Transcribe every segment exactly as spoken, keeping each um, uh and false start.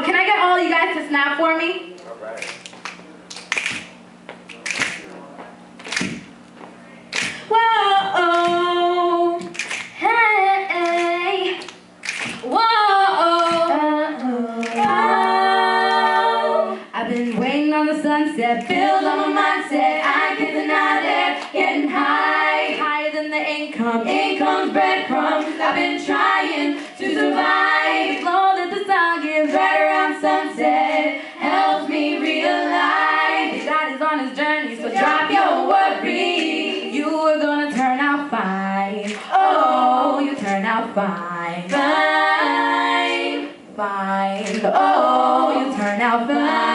can I get all you guys to snap for me? All right. Whoa, hey, whoa, oh. I've been waiting on the sunset, bills on my mindset. I can't deny that, getting high, higher than the income. Income's breadcrumbs. I've been trying to survive. Glow that the sun gives right around sunset helps me realize God is on his journey. So drop your worries. You are gonna turn out fine. Oh, you turn out fine. Fine, fine. Oh, you turn out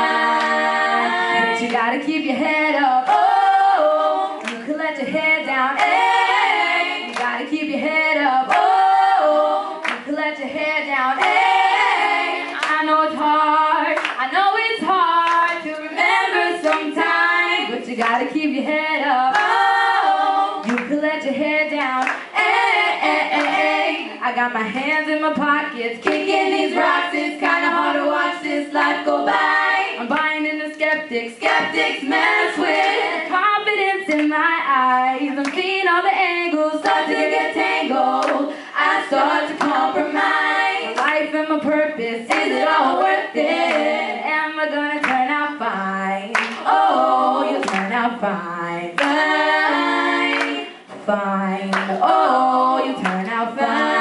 fine. But you gotta keep your head up. Oh, you can let your head down. Hey, you gotta keep your head up. Oh, you can let your head down. Hey, I know it's hard. I know it's hard to remember sometimes, but you gotta keep your head up. You can let your head down. Ay, ay, ay, ay. I got my hands in my pockets, kicking these rocks. It's kinda hard to watch this life go by. I'm buying into skeptics. Skeptics mess with confidence in my eyes. I'm seeing all the angles, start to get tangled. I start to compromise. My life and my purpose, is it all worth it? Am I gonna turn out fine? Oh, you'll turn out fine. Fine. Fine, oh, you turn out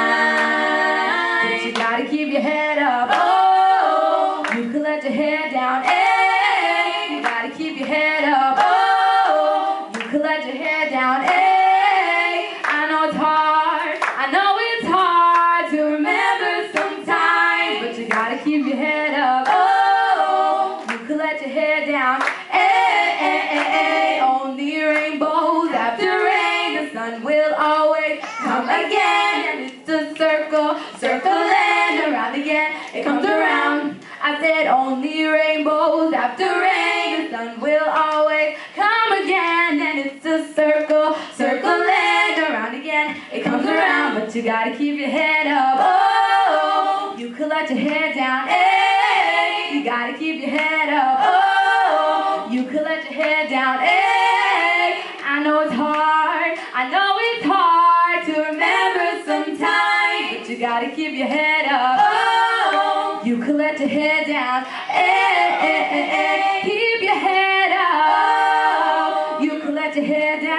fine. But you gotta keep your head up. Oh, you can let your head down. Hey, you gotta keep your head up. Oh, you can let your head down. Hey, I know it's hard. I know it's hard to remember sometimes, but you gotta keep your head up. Oh, you can let your head down. Hey, hey, hey, hey. Only rainbows after rain. The sun will always come again, and it's a circle, circling around again. It comes around. I said only rainbows after rain. The sun will always come again, and it's a circle, circling around again. It comes around, but you gotta keep your head up. Oh, you can let your head down. Hey, you gotta keep your head up. Oh, you can let your head down. Hey, I know it's hard. I know it's hard to remember sometimes, but you gotta keep your head up. Oh, you can let your head down. Hey, hey, hey, hey. Keep your head up. You can let your head down.